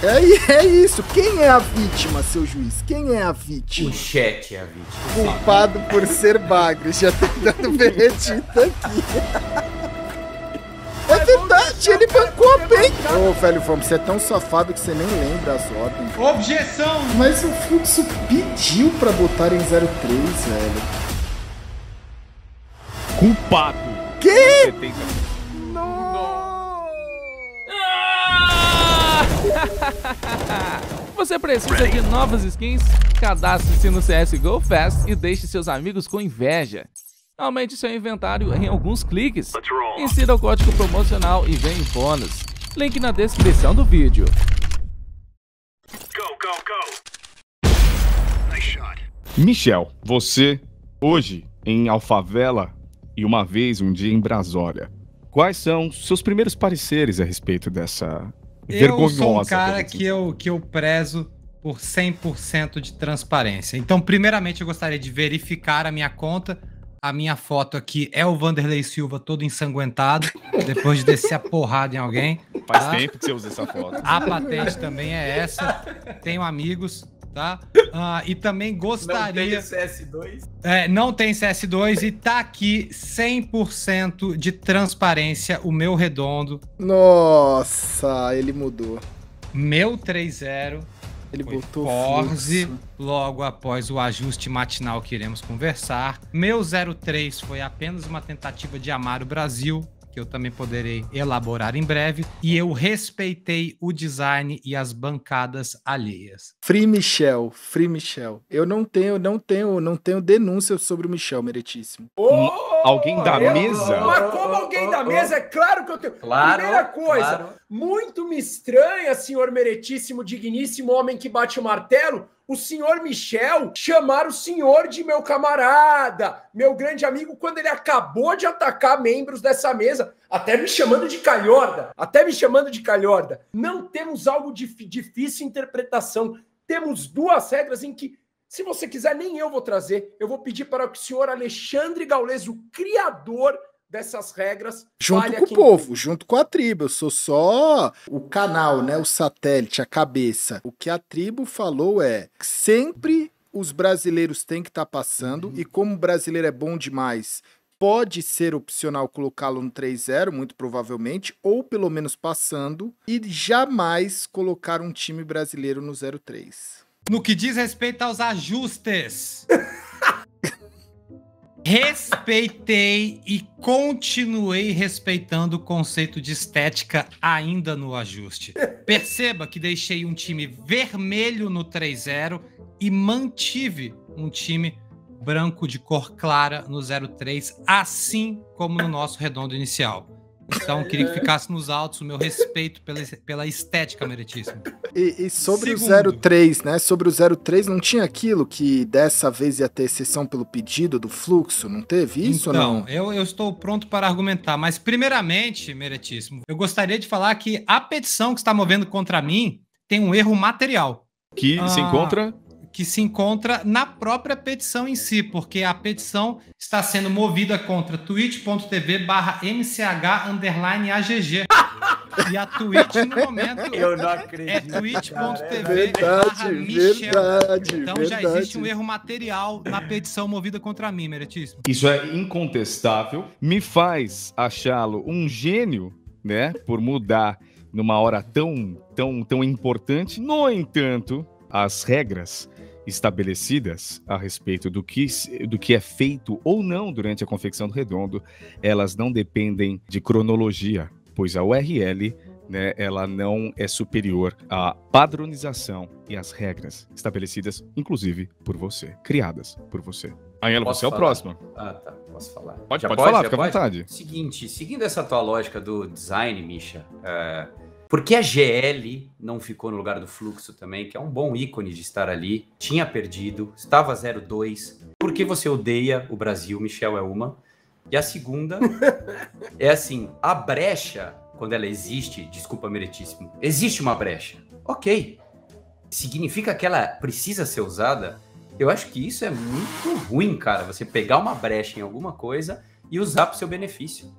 É isso. Quem é a vítima, seu juiz? Quem é a vítima? O chat é a vítima. Culpado por ser bagre. Já tentando veredito aqui. É verdade, ele bancou bem. Ô, velho, vamos, você é tão safado que você nem lembra as ordens. Objeção! Mas o Fluxo pediu pra botar em 03, velho. Culpado. Que? 70. Você precisa de novas skins? Cadastre-se no CSGO Fast e deixe seus amigos com inveja. Aumente seu inventário em alguns cliques. Insira o código promocional e ganhe bônus. Link na descrição do vídeo. Michel, você, hoje, em Alfavela e uma vez, um dia em Brasólia, quais são seus primeiros pareceres a respeito dessa vergonhosa... Eu sou um cara que eu prezo por 100% de transparência. Então, primeiramente, eu gostaria de verificar a minha conta. A minha foto aqui é o Vanderlei Silva todo ensanguentado, depois de descer a porrada em alguém. Faz tempo que você usa essa foto. A patente também é essa. Tenho amigos, tá? E também gostaria... Não tem CS2? Não tem CS2 e tá aqui 100% de transparência o meu redondo. Nossa, ele mudou. Meu 3.0. Ele botou Forze, fluxo. logo após o ajuste matinal que iremos conversar. Meu 03 foi apenas uma tentativa de amar o Brasil, que eu também poderei elaborar em breve. E eu respeitei o design e as bancadas alheias. Free Michel, Free Michel. Eu não tenho denúncia sobre o Michel, meritíssimo. Alguém da mesa? Mas como alguém da mesa? É claro que eu tenho. Claro, Primeira coisa, claro. muito me estranha, senhor meritíssimo, digníssimo homem que bate o martelo, o senhor Michel chamar o senhor de meu camarada, meu grande amigo, quando ele acabou de atacar membros dessa mesa, até me chamando de calhorda, Não temos algo de difícil interpretação. Temos duas regras em que, se você quiser, nem eu vou trazer. Eu vou pedir para que o senhor Alexandre Gaules, o criador dessas regras, Junto com o povo, junto com a tribo. Eu sou só o canal, né? O satélite, a cabeça. O que a tribo falou é: sempre os brasileiros têm que estar passando, e como o brasileiro é bom demais, pode ser opcional colocá-lo no 3-0, muito provavelmente, ou pelo menos passando, e jamais colocar um time brasileiro no 0-3. No que diz respeito aos ajustes, respeitei e continuei respeitando o conceito de estética ainda no ajuste. Perceba que deixei um time vermelho no 3-0 e mantive um time branco de cor clara no 0-3, assim como no nosso redondo inicial. Então, eu queria que ficasse nos autos o meu respeito pela estética, meritíssimo. E sobre o 03, né? Sobre o 03, não tinha aquilo que dessa vez ia ter exceção pelo pedido do fluxo? Não teve isso ou não? Então, eu estou pronto para argumentar, mas primeiramente, meritíssimo, eu gostaria de falar que a petição que está movendo contra mim tem um erro material. Que se encontra... Que se encontra na própria petição em si, porque a petição está sendo movida contra twitch.tv/mch_AGG. E a Twitch, no momento, Eu não acredito. é twitch.tv/Michel. Verdade. Então já existe um erro material na petição movida contra mim, meritíssimo. Isso é incontestável. Me faz achá-lo um gênio, né? Por mudar numa hora tão importante. No entanto, as regras estabelecidas a respeito do que é feito ou não durante a confecção do redondo, elas não dependem de cronologia, pois a URL, né, ela não é superior à padronização e às regras estabelecidas, inclusive, por você, criadas por você. Aiello, você é o próximo. Ah, tá. Posso falar? Pode falar, fica à vontade. Seguinte, seguindo essa tua lógica do design, Misha, por que a GL não ficou no lugar do Fluxo também, que é um bom ícone de estar ali, tinha perdido, estava 0-2. Por que você odeia o Brasil, Michel, é uma. E a segunda é assim, a brecha, quando ela existe, desculpa, meritíssimo, existe uma brecha. Ok. Significa que ela precisa ser usada? Eu acho que isso é muito ruim, cara, você pegar uma brecha em alguma coisa e usar para o seu benefício.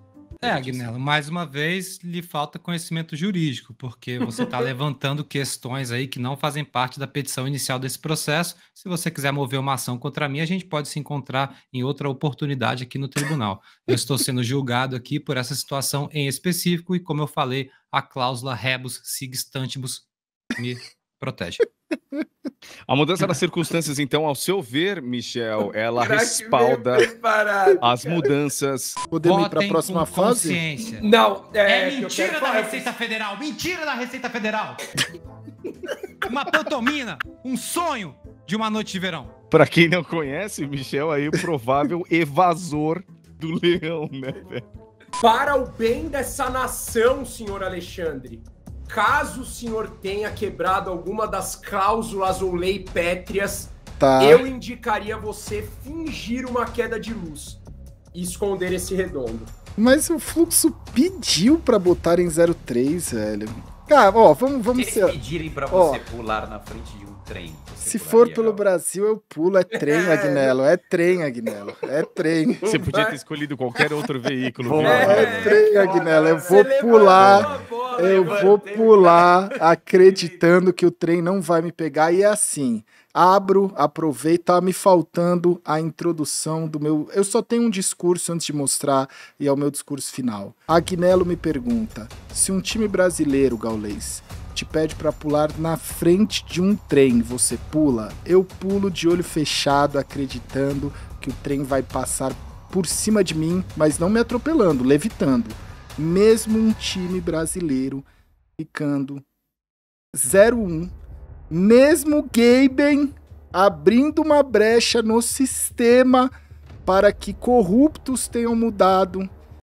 Agnello, mais uma vez lhe falta conhecimento jurídico, porque você está levantando questões aí que não fazem parte da petição inicial desse processo. Se você quiser mover uma ação contra mim, a gente pode se encontrar em outra oportunidade aqui no tribunal. Eu estou sendo julgado aqui por essa situação em específico e, como eu falei, a cláusula rebus sic stantibus me protege. A mudança das circunstâncias, então, ao seu ver, Michel, ela Craque respalda bem preparado, as cara. mudanças. Podemos ir para a Votem próxima com fase? consciência. Não, É que eu mentira quero da falar- Receita Federal! Mentira da Receita Federal! Uma pantomina, um sonho de uma noite de verão. Para quem não conhece, Michel aí o provável evasor do leão, né, velho? Para o bem dessa nação, senhor Alexandre, caso o senhor tenha quebrado alguma das cláusulas ou lei pétreas, Tá. eu indicaria você fingir uma queda de luz e esconder esse redondo. Mas o Fluxo pediu pra botar em 03, velho. Cara, ó, vamos Se ser... eles pedirem pra Ó. você pular na frente de um trem, você Se for pularia, pelo Gal? Brasil, eu pulo. É trem, Agnello. É trem, Agnello. É trem. Você podia ter escolhido qualquer outro veículo. Boa. viu? É trem, Agnello. Eu Você vou levantou pular. a bola, Eu vou levantei. pular acreditando que o trem não vai me pegar. E é assim. Abro, aproveito. Tá me faltando a introdução do meu... Eu só tenho um discurso antes de mostrar e é o meu discurso final. Agnello me pergunta, se um time brasileiro, Gaulês, te pede pra pular na frente de um trem, você pula? Eu pulo de olho fechado, acreditando que o trem vai passar por cima de mim, mas não me atropelando, levitando. Mesmo um time brasileiro ficando 0-1, mesmo Gaben abrindo uma brecha no sistema para que corruptos tenham mudado,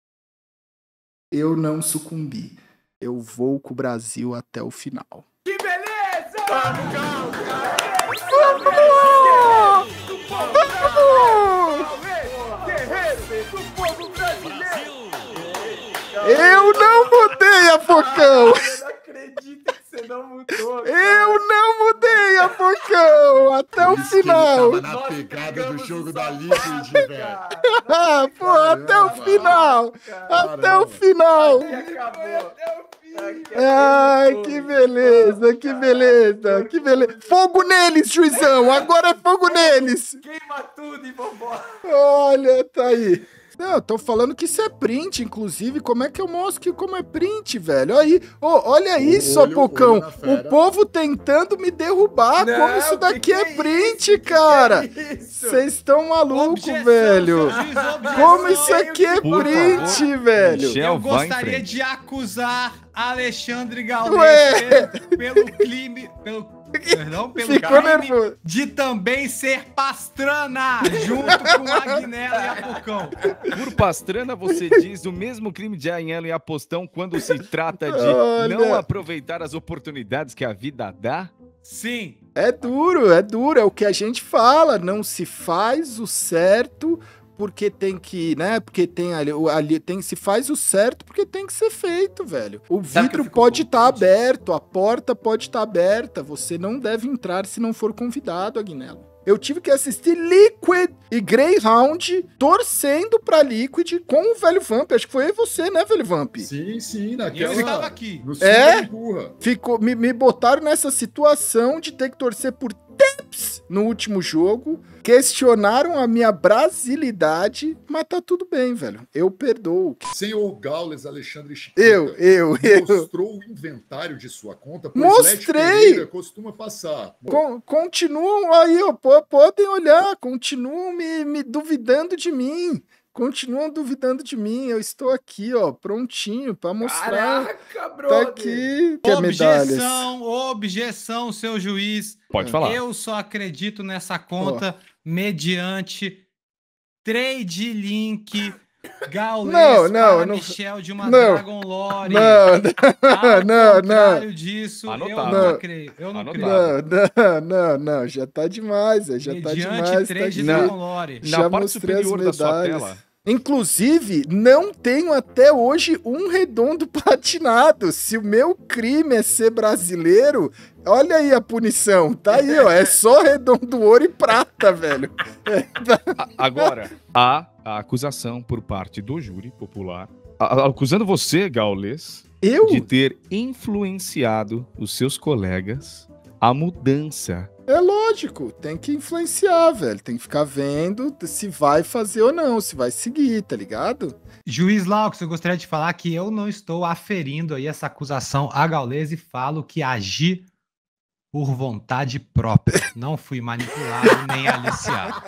eu não sucumbi. Eu vou com o Brasil até o final. Que beleza! Guerreiro do povo brasileiro! Eu não mudei a Focão! Eu não acredito que você não mudou. cara. Eu não mudei a Focão! Até o Por isso que final! Ele tava na Nós pegada brigamos do jogo em da São Liquid, Paulo, velho. cara. Ah, pô, até o final! Até o Caramba. final! E acabou. Ai, que beleza, que beleza, que beleza. Fogo neles, juizão! Agora é fogo neles! Queima tudo e vambora. Olha, tá aí. Não, tô falando que isso é print, inclusive. Como é que eu mostro que como é print, velho? Aí, olha isso, olho Apocão. na fera. O povo tentando me derrubar. Como isso daqui é print, cara? Vocês estão malucos, Objeção, velho. seu juiz, objeção. Como isso aqui é Por print, favor. velho? Michel, Eu vai em gostaria frente. de acusar Alexandre Ué. Gaulês pelo crime, pelo Ficou crime nervoso. de também ser pastrana, junto com Agnello e Apocão. Por Pastrana, você diz o mesmo crime de Agnello e Apostão quando se trata de Olha. não aproveitar as oportunidades que a vida dá? Sim, É duro, é o que a gente fala. Não se faz o certo porque tem que, né? Porque tem ali se faz o certo porque tem que ser feito, velho. O Sabe que eu vidro fico pode estar contente? aberto, a porta pode estar aberta. Você não deve entrar se não for convidado, Agnello. Eu tive que assistir Liquid e Greyhound torcendo pra Liquid com o Velho Vamp. Acho que foi você, né, Velho Vamp? Sim, e eu naquela... estava aqui. No É? empurra. Ficou, me botaram nessa situação de ter que torcer por Teps no último jogo. Questionaram a minha brasilidade, mas tá tudo bem, velho. Eu perdoo. Senhor Gaules Alexandre Chiquita Eu. mostrou o inventário de sua conta, pois Mostrei! Led Pereira costuma passar. Continuam aí, ó, podem olhar, continuam me duvidando de mim. Continuam duvidando de mim. Eu estou aqui, ó, prontinho pra mostrar. Caraca, Tá brother. aqui. Quer medalhas? Objeção, seu juiz. Pode falar. Eu só acredito nessa conta mediante trade link Gaulês Não, para não. Michel de uma Não. Dragon Lore. Não, Ao não, contrário disso, eu Anotado. não creio. Eu não Anotado. creio. não, já tá demais, já tá Mediante demais. trade Tá Dragon aqui. Lore. Já Na parte mostrei as superior da sua medalhas. tela. Inclusive, não tenho até hoje um redondo platinado. Se o meu crime é ser brasileiro, olha aí a punição. Tá aí, ó. É só redondo ouro e prata, velho. Agora, há a acusação por parte do júri popular acusando você, Gaules, Eu? de ter influenciado os seus colegas à mudança. É lógico, tem que influenciar, velho. Tem que ficar vendo se vai fazer ou não, se vai seguir, tá ligado? Juiz Laux, eu gostaria de falar que eu não estou aferindo aí essa acusação a Gaules e falo que agi por vontade própria. Não fui manipulado nem aliciado.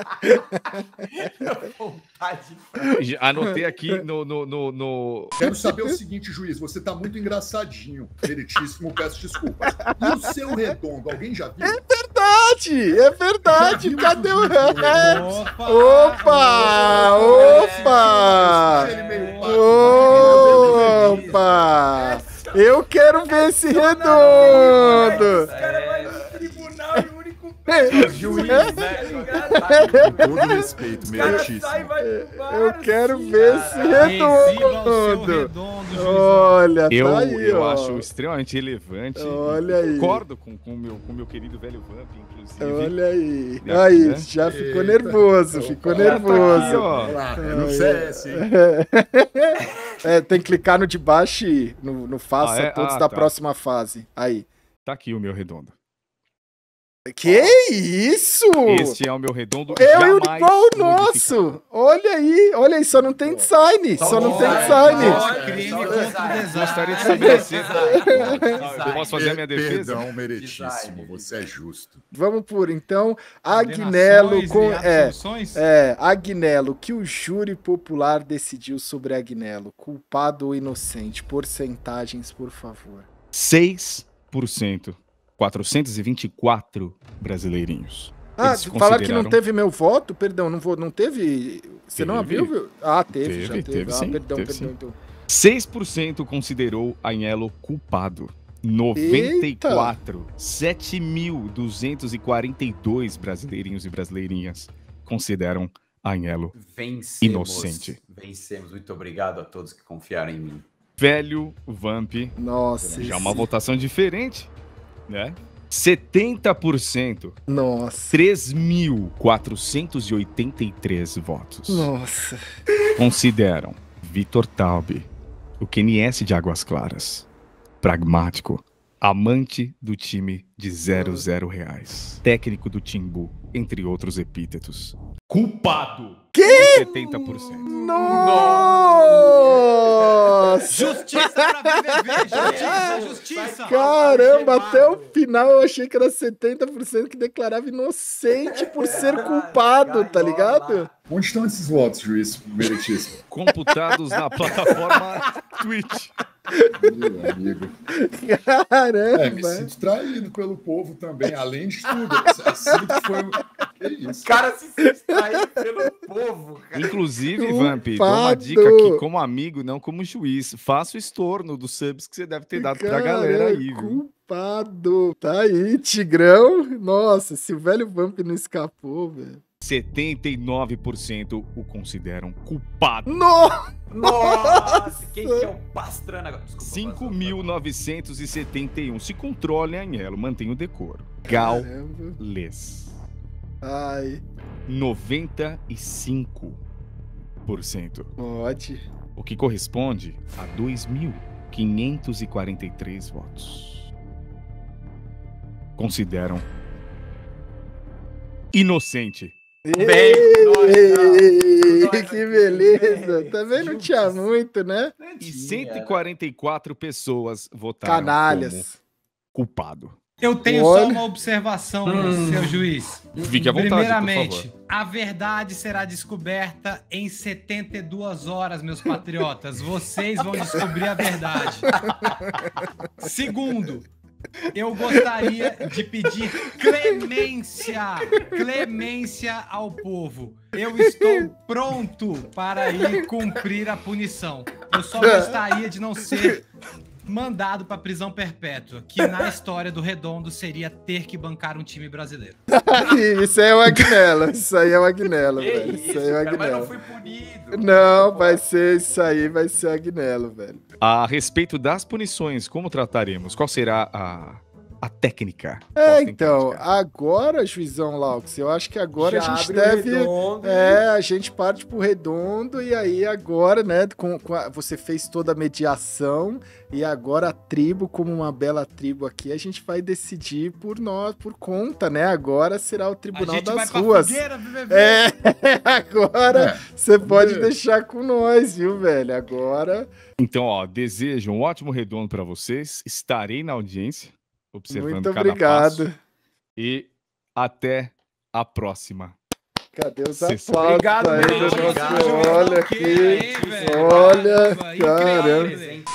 Anotei aqui no... Quero saber o seguinte, juiz, você tá muito engraçadinho, meritíssimo, peço desculpas. E o seu redondo, alguém já viu? É verdade, cadê o... Opa! Opa! Ele meio Opa! Eu quero ver esse redondo! Esse cara vai no tribunal e o único Juiz, tá né? ligado? Com todo respeito, O cara meritíssimo. sai e vai pro bar, Eu quero assim, ver esse cara. Exiba o seu redondo! redondo, juiz. Olha, Eu, tá aí, eu ó. acho extremamente relevante. Olha aí. Concordo com o meu querido velho Vamp, inclusive. Olha aí. Já, Aí, né? já ficou Eita. nervoso, ficou Opa, nervoso. Aqui, ó. Olha lá, é no CS, hein? É, tem que clicar no de baixo e no faça Ah, é? todos Ah, da tá. próxima fase. Aí. Tá aqui o meu redondo. Que isso? Este é o meu redondo. É jamais igual o modificado. nosso. Olha aí, só não tem design. Só não tem design. design. Só Crime só contra o design. design. Gostaria de estabelecer. Design. Eu posso fazer a minha defesa? Perdão, meritíssimo, Design. você é justo. Vamos por então Agnello com Absoluções? Agnello, que o júri popular decidiu sobre Agnello, culpado ou inocente? Porcentagens, por favor. 6%. 424 brasileirinhos. Ah, Eles falaram que não consideraram- teve meu voto? Perdão, não teve? Você não Teve. abriu? Ah, teve, já Teve, teve. teve Ah, sim, perdão, teve perdão. sim. Então. 6% considerou Agnello culpado. 94, 7.242 brasileirinhos e brasileirinhas consideram Agnello Vencemos. Inocente. Vencemos. Muito obrigado a todos que confiaram em mim. velho Vamp. Nossa. Já uma votação diferente, né? 70%, Nossa. 3.483 votos Nossa. consideram Vitor Taube, o QNS de Águas Claras, pragmático, amante do time de 00 reais, técnico do Timbu, entre outros epítetos. Culpado! Que? 70%. Nossa! Justiça pra BBB! Justiça! Caramba, até o final eu achei que era 70% que declarava inocente por ser culpado, tá ligado? Onde estão esses votos, juiz meritíssimo? Computados na plataforma Twitch. Meu amigo. Me Caramba. sinto traído pelo povo também, além de tudo. Assim que foi. Que isso? O cara se distraiu pelo povo, cara. Inclusive, Vamp, dou uma dica aqui como amigo, não como juiz. Faça o estorno dos subs que você deve ter dado pra galera aí, viu? Culpado. Tá aí, Tigrão. Nossa, se o velho Vamp não escapou, velho. 79% o consideram culpado. Nossa! Nossa, quem que é o Pastrana agora? Desculpa, 5.971. Se controle, Agnello, mantenha o decoro. Caramba. Gaules, Ai, 95%. pode. O que corresponde a 2.543 votos. Consideram inocente. Bem, nós, Que beleza. Também não tinha muito, né? E 144 pessoas votaram como Canalhas. culpado. Eu tenho Olha. só uma observação, seu juiz. Fique à vontade, Primeiramente, por favor. a verdade será descoberta em 72 horas, meus patriotas. Vocês vão descobrir a verdade. Segundo, eu gostaria de pedir clemência ao povo. Eu estou pronto para ir cumprir a punição. Eu só gostaria de não ser mandado para prisão perpétua, que na história do Redondo seria ter que bancar um time brasileiro. Isso aí é o Agnello. Isso aí é o Agnello, Que velho. isso, Isso aí é o cara, mas não Agnello. fui punido. Não, vai ser isso aí, vai ser o Agnello, velho. A respeito das punições, como trataremos? Qual será a técnica. Então, agora, juizão Laux, eu acho que agora Já a gente abre o deve... redondo. a gente parte pro redondo e aí agora, né, você fez toda a mediação e agora a tribo, como uma bela tribo aqui, a gente vai decidir por conta, né? Agora será o Tribunal das Ruas. Fogueira, bebê. Agora você pode deixar com nós, viu, velho? Agora... Então, ó, desejo um ótimo redondo para vocês. Estarei na audiência, observando Muito cada passo. obrigado. E até a próxima. Cadê os Sexta. aplausos Obrigado, aí meu. do nosso... Obrigado. Olha Ok, aqui, aí, velho. olha, Caramba, caramba. incrível.